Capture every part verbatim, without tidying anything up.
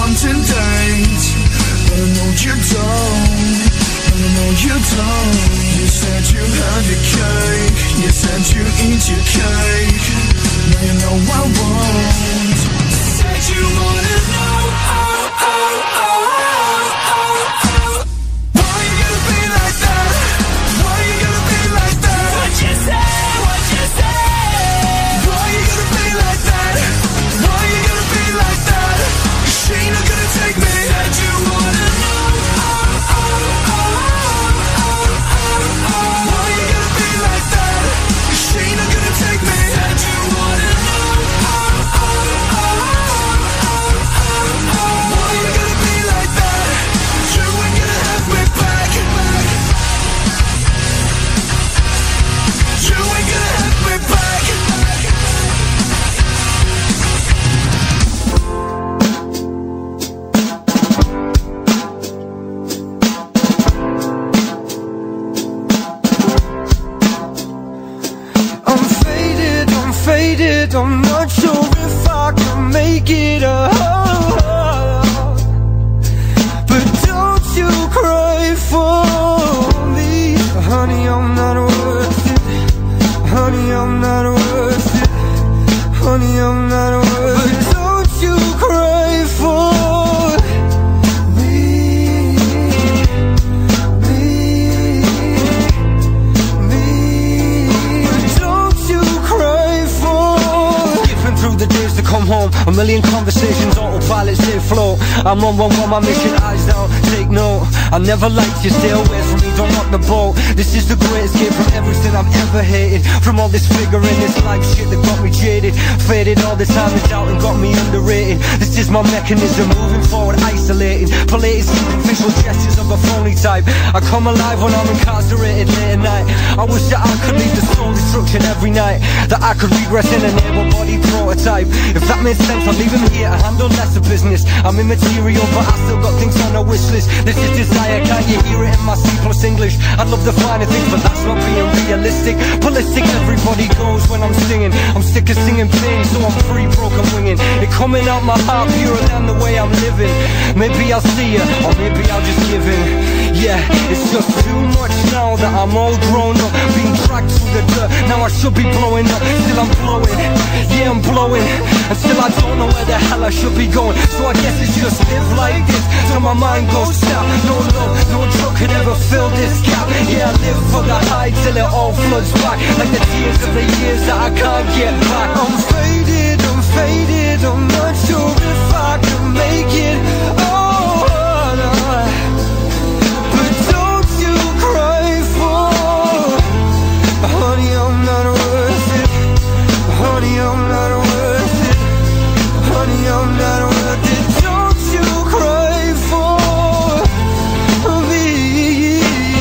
want to date, but I know you don't, but I know you don't. You said you have your cake, you said you eat your cake. Now you know I won't. Said you wanna know, oh, oh, oh, oh, oh, oh. Why you gotta be like that? Why you gotta be like that? What you say, what you say? Why you gotta be like that? Why you gotta be like that? She not gonna take me. Said you wanna know, oh, oh, oh, oh, oh, oh, oh. Why you gotta be like that? She not gonna take me. Said you wanna know, oh, oh, oh, oh, oh, oh, oh. Why you gotta be like that? You ain't gonna have me back. You ain't gonna have me back. I'm faded, I'm faded, I'm not sure if I can make it up. But don't you cry for me. Honey, I'm not worth it. Honey, I'm not worth it. Honey, I'm not worth it. But don't you cry for me. Me. Me. But don't you cry for. Skipping through the days to come home. A million conversations, autopilot, stay flow. I'm on one, one, my mission, eyes down, take note. I never liked you, stay away from me, don't rock the boat. This is the great escape from everything I've ever hated. From all this figuring, this life shit that got me jaded. Faded all the time, the doubt and got me underrated. This is my mechanism, moving forward, isolating. Polated, superficial gestures of a phony type. I come alive when I'm incarcerated late at night. I wish that I could leave the soul destruction every night. That I could regress in an able-bodied prototype. If that makes sense, I'll leave him here to handle lesser business. I'm immaterial, but I still got things on a wish list. This is desire, can't you hear it in my C plus English? I'd love the finer things, but that's not being realistic. Ballistic, everybody goes when I'm singing. I'm sick of singing pain, so I'm free, broken winging. It coming out my heart, purer than the way I'm living. Maybe I'll see you, or maybe I'll just give in. Yeah, it's just too much now that I'm all grown up, being dragged through the dirt. Now I should be blowing up, still I'm blowing. Yeah, I'm blowing, and still I don't know where the hell I should be going. So I guess it's just live like this till my mind goes south. No love, no drug could ever fill this gap. Yeah, I live for the high till it all floods back, like the tears of the years that I can't get back. I'm faded, I'm faded, I'm not sure if I can make it. Oh, no. But don't you cry for. Honey, I'm not worth it. Honey, I'm not worth it. Honey, I'm not worth it. Don't you cry for me,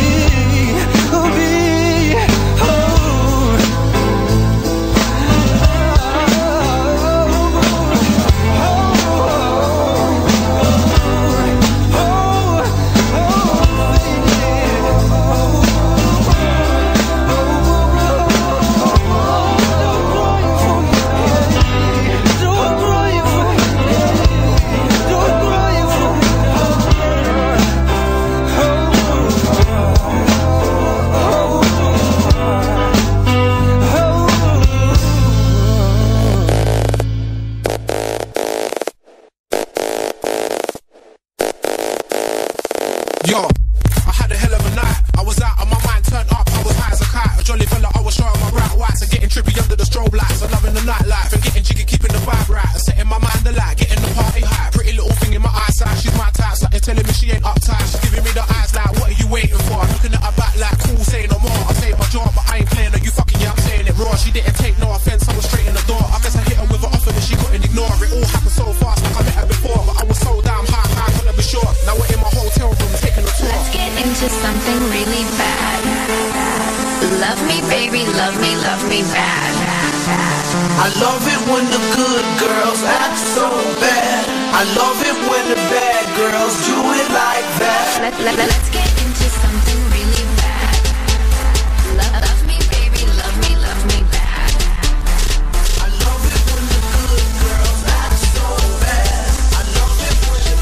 me, oh. Yo, I had a hell of a night. I was out on my mind, turned up, I was high as a kite. A jolly fella, I was showing my bright whites and getting trippy under the strobe lights. I'm loving the nightlife and getting jiggy, keeping the vibe right and setting my mind alight, getting the party high. Pretty little thing in my eyesight, she's my type, something telling me she ain't uptight. She's giving me the eyes like, what are you waiting for? Looking at her back like, cool, say no more. I say my jaw, but I ain't playing her, you fucking yeah, I'm saying it raw. She didn't take no offense, I was straight in the door. I guess I hit her with an offer that she couldn't ignore. It all happened so fast, like I met her before, but I was so damn high, I couldn't be sure. Now we're in my hotel room, taking a tour. Let's get into something really bad. Love me, baby, love me, love me bad. I love it when the good girls act so bad. I love it when the bad girls do it like that. Let, let, let's get into something really bad. Love, love me, baby, love me, love me bad. I love it when the good girls act so bad. I love it when the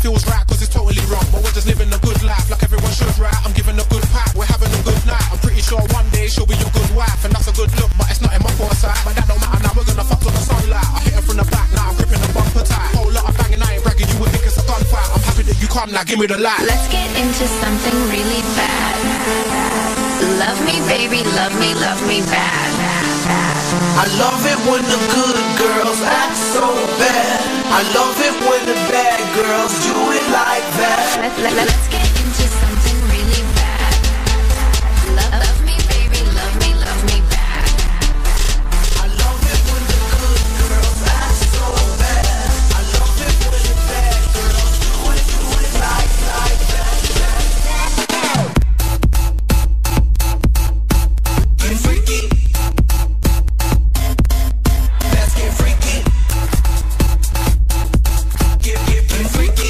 feels right cause it's totally wrong. But we're just living a good life like everyone should, right? I'm giving a good pack, we're having a good night. I'm pretty sure one day she'll be your good wife. And that's a good look, but it's not in my foresight. But that don't matter now, we're gonna fuck till the sunlight. I hit her from the back, now I'm gripping the bumper tight. Whole lot of banging, I ain't bragging, you would think it's a gunfight. I'm happy that you come now, give me the light. Let's get into something really bad. Love me, baby, love me, love me bad. I love it when the good girls act so bad. I love it when the bad girls do it like that. Let, let, let, let's get into something really bad. Love, love me, baby, love me, love me bad. I love it when the good girls act so bad. I love it when the bad girls do it, do it like, like that, that, that. Get freaky. Let's get freaky. Get, get, get freaky.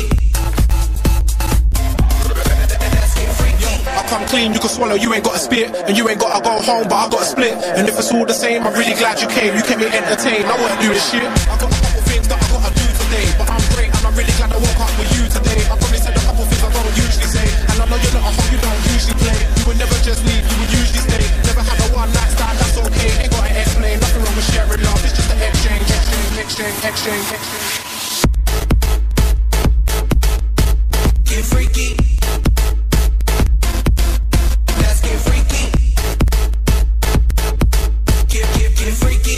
Let's get freaky. I come clean, you can swallow, you ain't gotta spit. And you ain't gotta go home, but I gotta split. And if it's all the same, I'm really glad you came. You kept me entertained, I wanna do this shit. I got a couple things that I gotta do today. But I'm great and I'm really glad I woke up with you today. I probably said a couple things I don't usually say. And I know you're not a hoe, you don't usually play. You would never just leave, you would usually stay. Never had a one night stand, that's okay. Ain't gotta explain, nothing wrong with sharing love. It's just an exchange, exchange, exchange, exchange, exchange. Get freaky. Let's get freaky. Get, get, get freaky.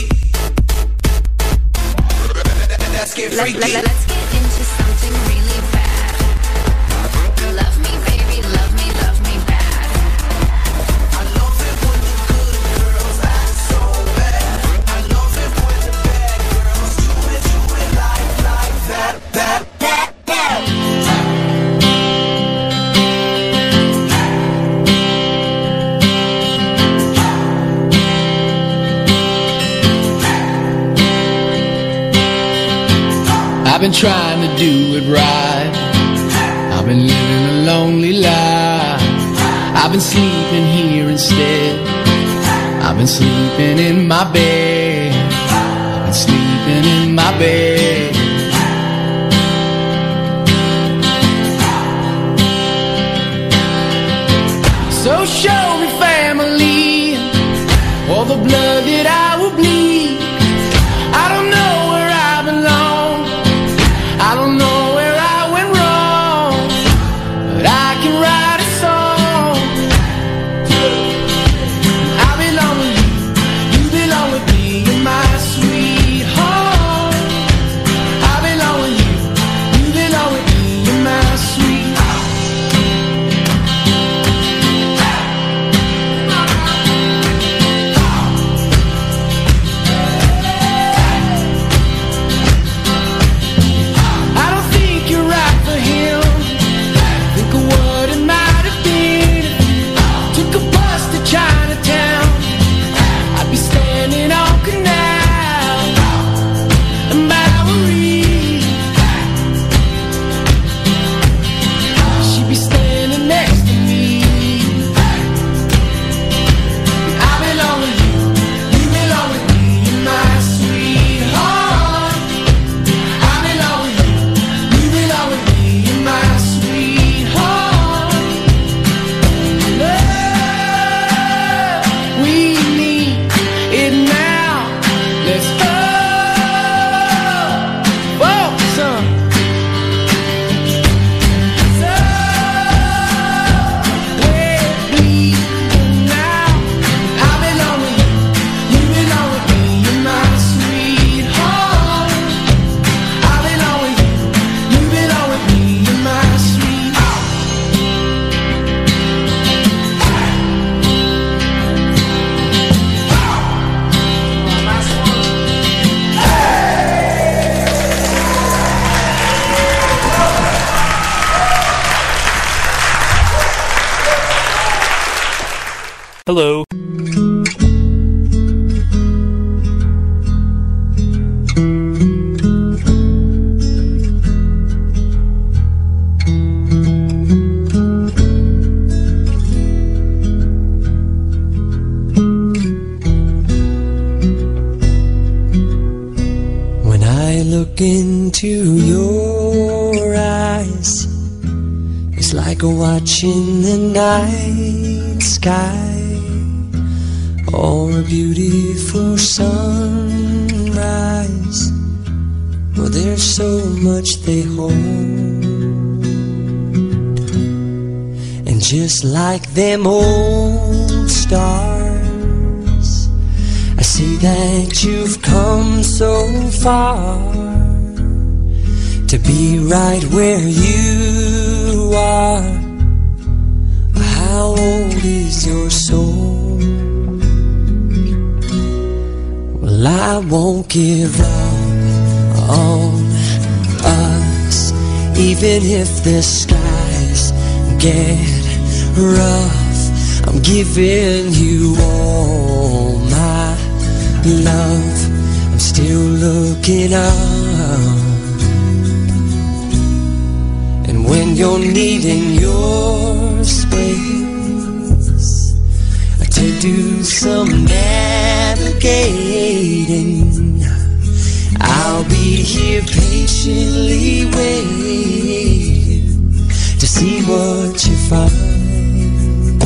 Let's get Let, freaky. let, let, let's get into something really bad. Love me, baby, love me, love me bad. I love it when the good girls act so bad. I love it when the bad girls do it, do it like, like that, that, that, that. I've been trying to do it right. I've been living a lonely life. I've been sleeping here instead. I've been sleeping in my bed. I've been sleeping in my bed. So show me family, all the blood that I will bleed. I don't know where I belong. I don't know where I went wrong, but I can write a song. I belong with you, you belong with me, you're my sweetheart. I belong with you, you belong with me, you're my sweetheart. Hello. When I look into your eyes, eyes. It's like watching the night sky or a beautiful sunrise. Well, there's so much they hold, and just like them old stars, I see that you've come so far to be right where you are. How old is your soul? Well, I won't give up on us, even if the skies get rough. I'm giving you all my love. I'm still looking up, and when you're needing your space to do some navigating, I'll be here patiently waiting to see what you find.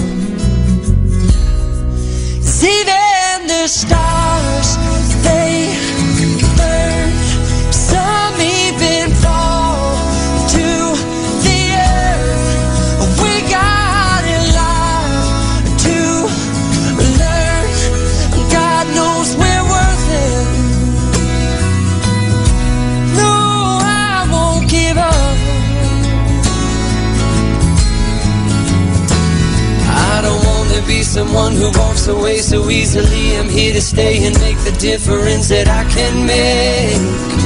'Cause even the stars, they burn. Some even fall to the earth. We got a lot to learn. God knows we're worth it. No, I won't give up. I don't want to be someone who walks away so easily. I'm here to stay and make the difference that I can make.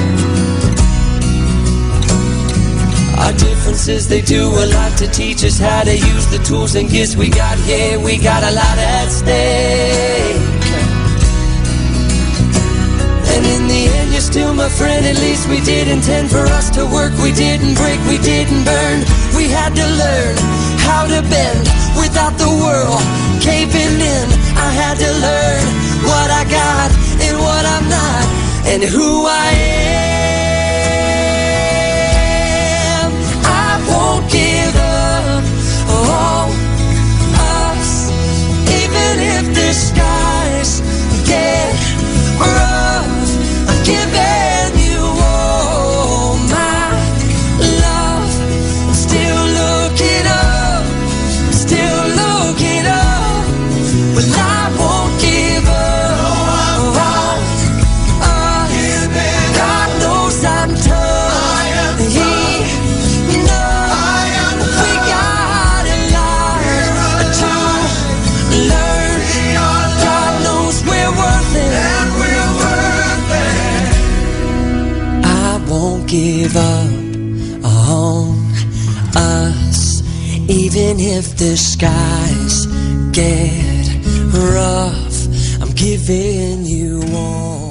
Our differences, they do a lot to teach us how to use the tools and gifts we got. Yeah, we got a lot at stake. And in the end, you're still my friend. At least we did intend for us to work. We didn't break, we didn't burn. We had to learn how to bend without the world caving in. I had to learn what I got and what I'm not, and who I am. I won't give up on us, even if the skies get rough. I'm giving you all my love. I'm still looking up, still looking up. Well, I won't give up on us. God knows I'm tough. He knows we got a lot to learn. God knows we're worth it. I won't give up on us, even if the skies get rough. I'm giving you all